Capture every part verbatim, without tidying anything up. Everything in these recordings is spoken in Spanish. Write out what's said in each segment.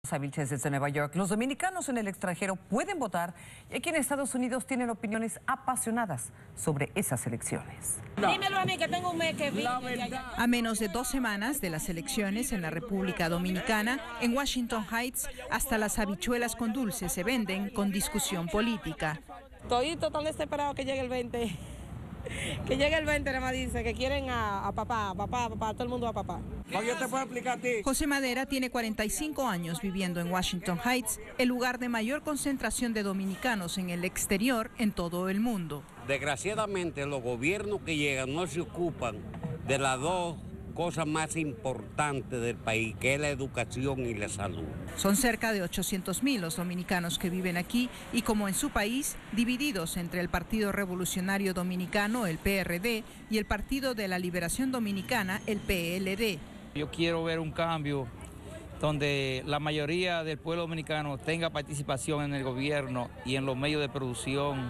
Vilches desde Nueva York. Los dominicanos en el extranjero pueden votar y aquí en Estados Unidos tienen opiniones apasionadas sobre esas elecciones. No. Dímelo a mí que tengo un mes que vi. A menos de dos semanas de las elecciones en la República Dominicana, en Washington Heights, hasta las habichuelas con dulce se venden con discusión política. Estoy totalmente desesperado que llegue el veinte. Que llegue el veinte, nada más dice que quieren a, a papá, a papá, a papá, a todo el mundo a papá. Yo te puedo explicar a ti. José Madera tiene cuarenta y cinco años viviendo en Washington Heights, el lugar de mayor concentración de dominicanos en el exterior en todo el mundo. Desgraciadamente, los gobiernos que llegan no se ocupan de las dos cosas más importantes del país, que es la educación y la salud. Son cerca de ochocientos mil los dominicanos que viven aquí y, como en su país, divididos entre el Partido Revolucionario Dominicano, el P R D, y el Partido de la Liberación Dominicana, el P L D. Yo quiero ver un cambio donde la mayoría del pueblo dominicano tenga participación en el gobierno y en los medios de producción,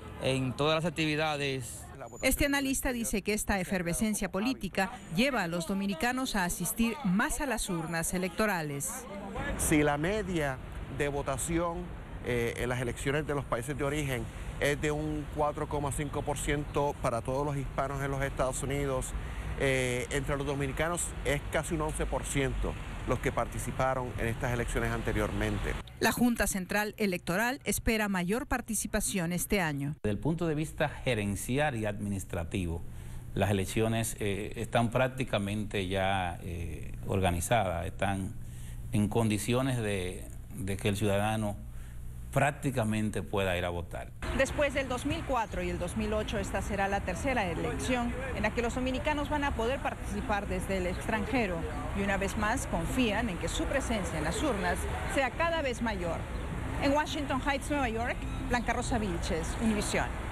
en todas las actividades. Este analista dice que esta efervescencia política lleva a los dominicanos a asistir más a las urnas electorales. Si la media de votación eh, en las elecciones de los países de origen es de un cuatro coma cinco por ciento para todos los hispanos en los Estados Unidos, eh, entre los dominicanos es casi un once por ciento los que participaron en estas elecciones anteriormente. La Junta Central Electoral espera mayor participación este año. Desde el punto de vista gerencial y administrativo, las elecciones eh, están prácticamente ya eh, organizadas, están en condiciones de, de que el ciudadano prácticamente pueda ir a votar. Después del dos mil cuatro y el dos mil ocho, esta será la tercera elección en la que los dominicanos van a poder participar desde el extranjero y una vez más confían en que su presencia en las urnas sea cada vez mayor. En Washington Heights, Nueva York, Blanca Rosa Vilches, Univisión.